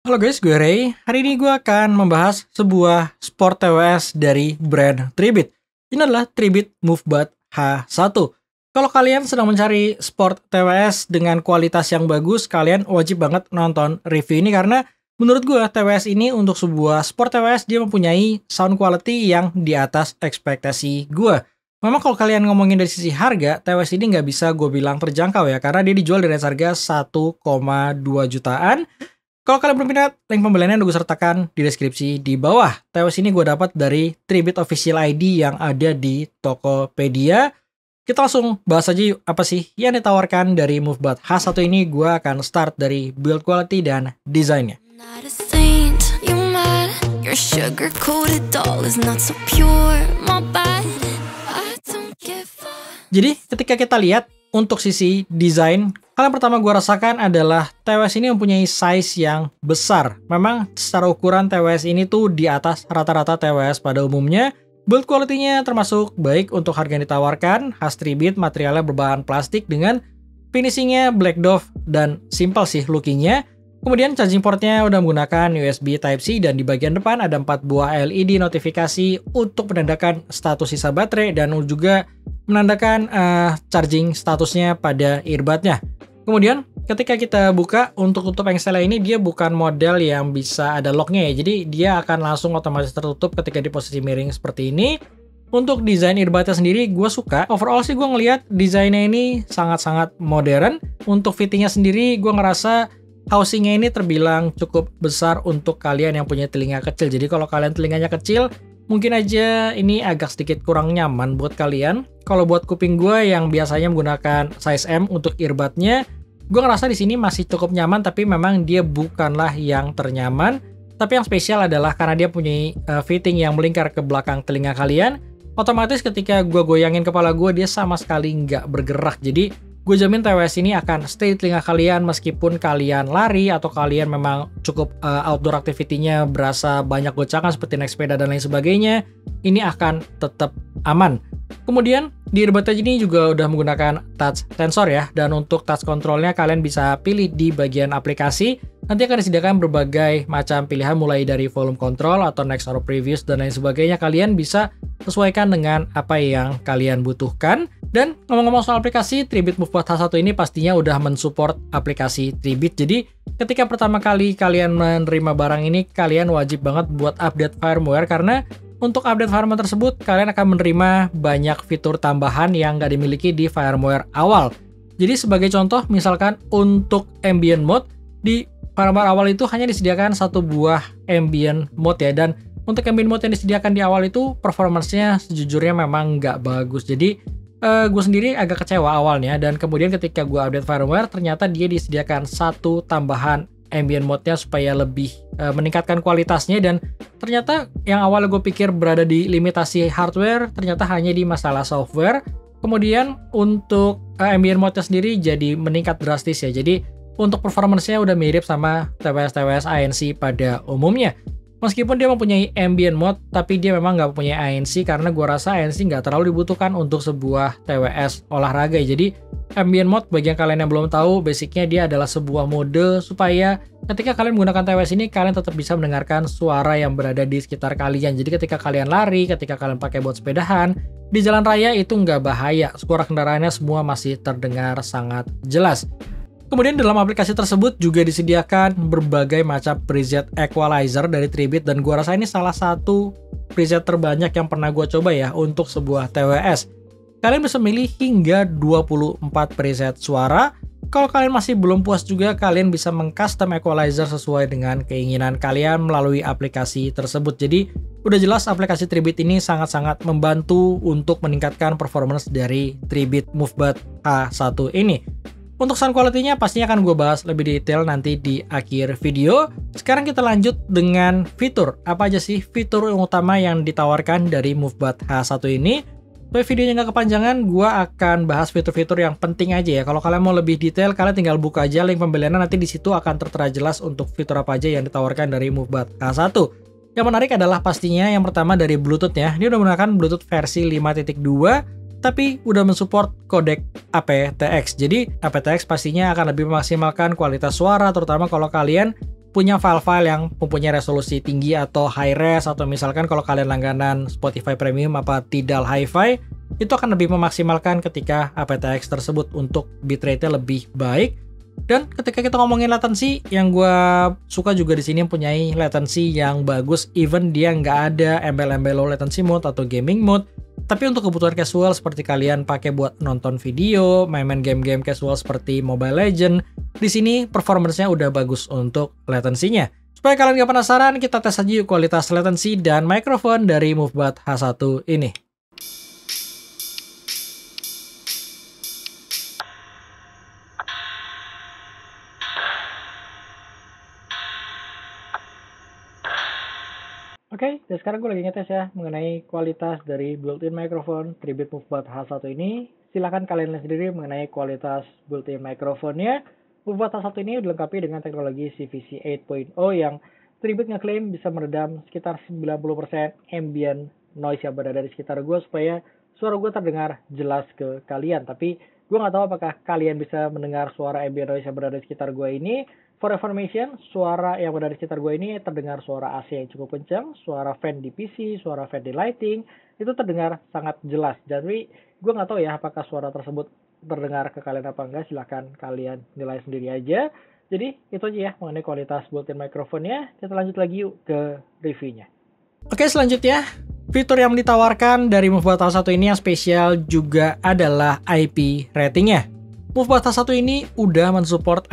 Halo guys, gue Ray. Hari ini gue akan membahas sebuah sport TWS dari brand Tribit. Ini adalah Tribit MoveBot H1. Kalau kalian sedang mencari sport TWS dengan kualitas yang bagus, kalian wajib banget nonton review ini karena menurut gue TWS ini untuk sebuah sport TWS dia mempunyai sound quality yang di atas ekspektasi gue. Memang kalau kalian ngomongin dari sisi harga, TWS ini nggak bisa gue bilang terjangkau ya, karena dia dijual dari harga 1,2 jutaan. Kalau kalian berminat, link pembeliannya udah gue sertakan di deskripsi di bawah. TWS ini gue dapat dari Tribit Official ID yang ada di Tokopedia. Kita langsung bahas aja yuk, apa sih yang ditawarkan dari MoveBot H1 ini. Gue akan start dari build quality dan desainnya. Jadi ketika kita lihat untuk sisi desain, hal yang pertama gue rasakan adalah TWS ini mempunyai size yang besar. Memang secara ukuran TWS ini tuh di atas rata-rata TWS pada umumnya. Build quality-nya termasuk baik untuk harga yang ditawarkan. Khas Tribit, materialnya berbahan plastik dengan finishingnya Black Dove dan simple sih lookingnya. Kemudian charging portnya udah menggunakan USB Type-C dan di bagian depan ada 4 buah LED notifikasi untuk menandakan status sisa baterai dan juga menandakan charging statusnya pada earbudnya. Kemudian ketika kita buka untuk tutup engselnya ini dia bukan model yang bisa ada locknya ya, jadi dia akan langsung otomatis tertutup ketika di posisi miring seperti ini. Untuk desain earbudnya sendiri gue suka. Overall sih gue ngelihat desainnya ini sangat-sangat modern. Untuk fittingnya sendiri gue ngerasa housingnya ini terbilang cukup besar untuk kalian yang punya telinga kecil. Jadi kalau kalian telinganya kecil, mungkin aja ini agak sedikit kurang nyaman buat kalian. Kalau buat kuping gue yang biasanya menggunakan size M untuk earbudnya, gue ngerasa di sini masih cukup nyaman, tapi memang dia bukanlah yang ternyaman. Tapi yang spesial adalah karena dia punya fitting yang melingkar ke belakang telinga kalian. Otomatis ketika gue goyangin kepala gue, dia sama sekali nggak bergerak. Jadi gue jamin TWS ini akan stay di telinga kalian meskipun kalian lari atau kalian memang cukup outdoor activity-nya berasa banyak gocakan seperti naik sepeda dan lain sebagainya. Ini akan tetap aman. Kemudian di earbudnya ini juga udah menggunakan touch sensor ya, dan untuk touch controlnya kalian bisa pilih di bagian aplikasi. Nanti akan disediakan berbagai macam pilihan mulai dari volume control atau next or previous dan lain sebagainya. Kalian bisa sesuaikan dengan apa yang kalian butuhkan. Dan ngomong-ngomong soal aplikasi, Tribit MoveBot H1 ini pastinya udah mensupport aplikasi Tribit. Jadi ketika pertama kali kalian menerima barang ini, kalian wajib banget buat update firmware karena untuk update firmware tersebut, kalian akan menerima banyak fitur tambahan yang nggak dimiliki di firmware awal. Jadi sebagai contoh, misalkan untuk ambient mode, di firmware awal itu hanya disediakan satu buah ambient mode ya. Dan untuk ambient mode yang disediakan di awal itu, performance-nya sejujurnya memang nggak bagus. Jadi gue sendiri agak kecewa awalnya, dan kemudian ketika gue update firmware, ternyata dia disediakan satu tambahan ambient mode-nya supaya lebih meningkatkan kualitasnya. Dan ternyata yang awalnya gue pikir berada di limitasi hardware, ternyata hanya di masalah software. Kemudian untuk ambient mode-nya sendiri jadi meningkat drastis ya. Jadi untuk performance-nya udah mirip sama TWS-TWS ANC pada umumnya. Meskipun dia mempunyai ambient mode, tapi dia memang nggak punya ANC karena gue rasa ANC nggak terlalu dibutuhkan untuk sebuah TWS olahraga. Jadi ambient mode bagi yang kalian yang belum tahu, basicnya dia adalah sebuah mode supaya ketika kalian menggunakan TWS ini, kalian tetap bisa mendengarkan suara yang berada di sekitar kalian. Jadi ketika kalian lari, ketika kalian pakai buat sepedahan, di jalan raya itu nggak bahaya. Suara kendaraannya semua masih terdengar sangat jelas. Kemudian dalam aplikasi tersebut juga disediakan berbagai macam preset equalizer dari Tribit, dan gua rasa ini salah satu preset terbanyak yang pernah gua coba ya untuk sebuah TWS. Kalian bisa milih hingga 24 preset suara. Kalau kalian masih belum puas juga, kalian bisa mengcustom equalizer sesuai dengan keinginan kalian melalui aplikasi tersebut. Jadi udah jelas aplikasi Tribit ini sangat-sangat membantu untuk meningkatkan performance dari Tribit MoveBot H1 ini. Untuk sound quality-nya pastinya akan gue bahas lebih detail nanti di akhir video. Sekarang kita lanjut dengan fitur. Apa aja sih fitur yang utama yang ditawarkan dari MoveBot H1 ini? Supaya videonya nggak kepanjangan, gue akan bahas fitur-fitur yang penting aja ya. Kalau kalian mau lebih detail, kalian tinggal buka aja link pembeliannya, nanti di situ akan tertera jelas untuk fitur apa aja yang ditawarkan dari MoveBot H1. Yang menarik adalah pastinya yang pertama dari Bluetooth-nya. Dia udah menggunakan Bluetooth versi 5.2. Tapi udah mensupport kodek aptX. Jadi aptX pastinya akan lebih memaksimalkan kualitas suara, terutama kalau kalian punya file-file yang mempunyai resolusi tinggi atau high res, atau misalkan kalau kalian langganan Spotify Premium apa Tidal Hi-Fi, itu akan lebih memaksimalkan ketika aptX tersebut untuk bitrate-nya lebih baik. Dan ketika kita ngomongin latency, yang gue suka juga di sini mempunyai latency yang bagus, even dia nggak ada embel-embel low latency mode atau gaming mode. Tapi untuk kebutuhan casual seperti kalian pakai buat nonton video, main-main game-game casual seperti Mobile Legends, di sini performance-nya udah bagus untuk latency-nya. Supaya kalian gak penasaran, kita tes aja yuk kualitas latency dan mikrofon dari MoveBud H1 ini. Oke, dan sekarang gue lagi ngetes ya mengenai kualitas dari built-in microphone Tribit MoveBud H1 ini. Silahkan kalian lihat sendiri mengenai kualitas built-in microphone-nya. MoveBud H1 ini dilengkapi dengan teknologi CVC 8.0 yang Tribit ngeklaim bisa meredam sekitar 90% ambient noise yang berada di sekitar gue supaya suara gue terdengar jelas ke kalian. Tapi gue nggak tahu apakah kalian bisa mendengar suara ambient noise yang berada di sekitar gue ini. For information, suara yang berada di sekitar gue ini terdengar suara AC yang cukup kencang, suara fan di PC, suara fan di lighting, itu terdengar sangat jelas. Jadi gue nggak tahu ya apakah suara tersebut terdengar ke kalian apa enggak, silahkan kalian nilai sendiri aja. Jadi itu aja ya mengenai kualitas built-in microphone-nya. Kita lanjut lagi yuk ke reviewnya. Oke, selanjutnya fitur yang ditawarkan dari MoveBud H1 ini yang spesial juga adalah IP ratingnya. MoveBud H1 ini udah mensupport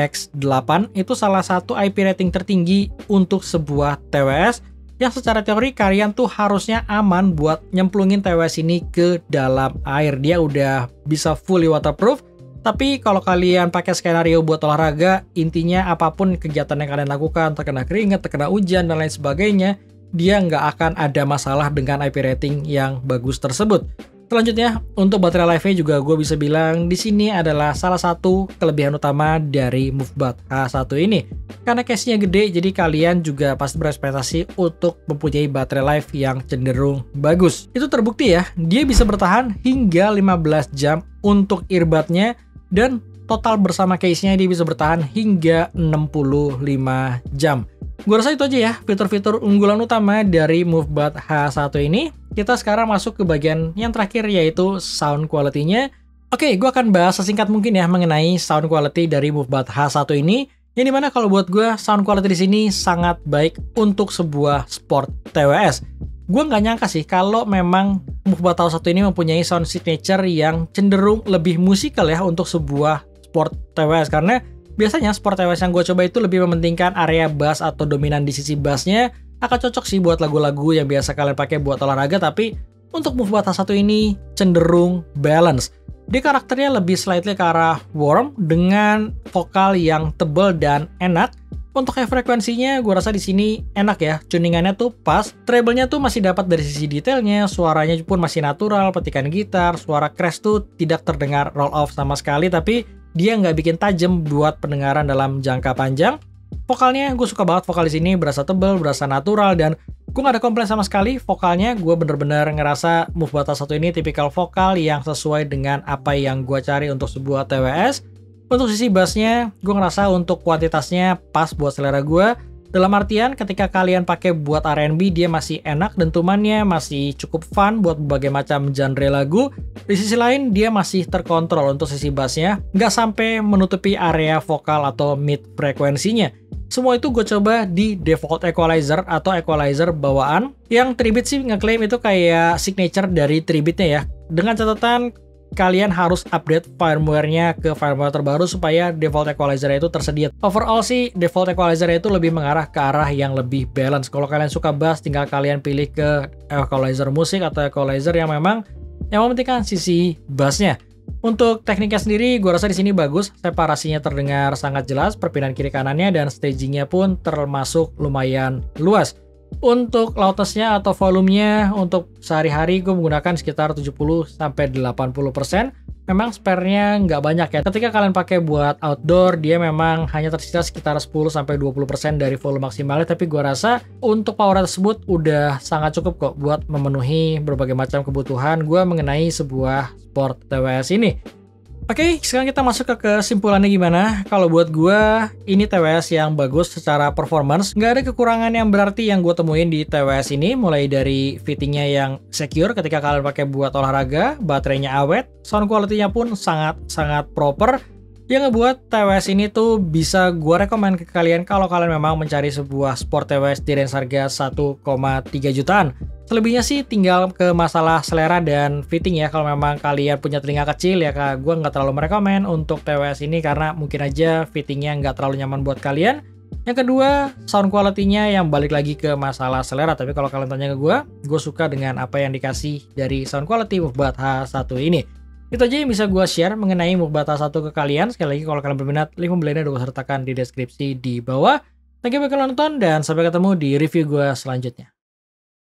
IPX8, itu salah satu IP rating tertinggi untuk sebuah TWS yang secara teori kalian tuh harusnya aman buat nyemplungin TWS ini ke dalam air. Dia udah bisa fully waterproof, tapi kalau kalian pakai skenario buat olahraga, intinya apapun kegiatan yang kalian lakukan, terkena keringat, terkena hujan, dan lain sebagainya, dia nggak akan ada masalah dengan IP rating yang bagus tersebut. Selanjutnya, untuk baterai life-nya juga gue bisa bilang di sini adalah salah satu kelebihan utama dari MoveBud H1 ini. Karena case-nya gede, jadi kalian juga pasti berekspektasi untuk mempunyai baterai life yang cenderung bagus. Itu terbukti ya, dia bisa bertahan hingga 15 jam untuk earbud-nya, dan total bersama case-nya dia bisa bertahan hingga 65 jam. Gue rasa itu aja ya fitur-fitur unggulan utama dari MoveBud H1 ini. Kita sekarang masuk ke bagian yang terakhir, yaitu sound quality-nya. Oke, gue akan bahas sesingkat mungkin ya mengenai sound quality dari MoveBud H1 ini. Yang dimana kalau buat gue, sound quality di sini sangat baik untuk sebuah sport TWS. Gue nggak nyangka sih kalau memang MoveBud H1 ini mempunyai sound signature yang cenderung lebih musikal ya untuk sebuah sport TWS. Karena biasanya sport TWS yang gue coba itu lebih mementingkan area bass atau dominan di sisi bassnya. Akan cocok sih buat lagu-lagu yang biasa kalian pakai buat olahraga, tapi untuk MoveBud H1 ini cenderung balance. Dia karakternya lebih slightly ke arah warm dengan vokal yang tebal dan enak. Untuk frekuensinya, gue rasa di sini enak ya. Tuningannya tuh pas, treble-nya tuh masih dapat dari sisi detailnya, suaranya pun masih natural, petikan gitar, suara crash tuh tidak terdengar roll off sama sekali, tapi dia nggak bikin tajam buat pendengaran dalam jangka panjang. Vokalnya gue suka banget, vokal di sini berasa tebal, berasa natural, dan gue gak ada komplain sama sekali. Vokalnya gue bener-bener ngerasa MoveBud H1 ini tipikal vokal yang sesuai dengan apa yang gue cari untuk sebuah TWS. Untuk sisi bassnya, gue ngerasa untuk kuantitasnya pas buat selera gue. Dalam artian ketika kalian pakai buat R&B, dia masih enak, dentumannya masih cukup fun buat berbagai macam genre lagu. Di sisi lain, dia masih terkontrol untuk sisi bassnya, nggak sampai menutupi area vokal atau mid frekuensinya. Semua itu gue coba di default equalizer atau equalizer bawaan, yang Tribit sih ngeklaim itu kayak signature dari Tribitnya ya. Dengan catatan, kalian harus update firmware-nya ke firmware terbaru supaya default equalizer itu tersedia. Overall sih, default equalizer itu lebih mengarah ke arah yang lebih balance. Kalau kalian suka bass, tinggal kalian pilih ke equalizer musik atau equalizer yang memang yang mementingkan sisi bassnya. Untuk tekniknya sendiri, gue rasa di sini bagus. Separasinya terdengar sangat jelas, perpindahan kiri kanannya, dan stagingnya pun termasuk lumayan luas. Untuk loudness-nya atau volumenya untuk sehari-hari gue menggunakan sekitar 70-80%. Memang spare-nya nggak banyak ya. Ketika kalian pakai buat outdoor, dia memang hanya tersisa sekitar 10-20% dari volume maksimalnya. Tapi gue rasa untuk power tersebut udah sangat cukup kok buat memenuhi berbagai macam kebutuhan gue mengenai sebuah sport TWS ini. Oke, sekarang kita masuk ke kesimpulannya gimana. Kalau buat gua, ini TWS yang bagus secara performance. Nggak ada kekurangan yang berarti yang gue temuin di TWS ini. Mulai dari fittingnya yang secure ketika kalian pakai buat olahraga, baterainya awet, sound quality-nya pun sangat proper. Yang ngebuat TWS ini tuh bisa gue rekomen ke kalian kalau kalian memang mencari sebuah sport TWS di range harga 1,3 jutaan. Selebihnya sih tinggal ke masalah selera dan fitting ya. Kalau memang kalian punya telinga kecil ya, gue nggak terlalu merekomen untuk TWS ini karena mungkin aja fittingnya nggak terlalu nyaman buat kalian. Yang kedua, sound quality-nya yang balik lagi ke masalah selera. Tapi kalau kalian tanya ke gue suka dengan apa yang dikasih dari sound quality Movebat H1 ini. Itu aja yang bisa gue share mengenai Movebat H1 ke kalian. Sekali lagi kalau kalian berminat, link pembeliannya udah gue sertakan di deskripsi di bawah. Thank you buat kalian nonton dan sampai ketemu di review gue selanjutnya.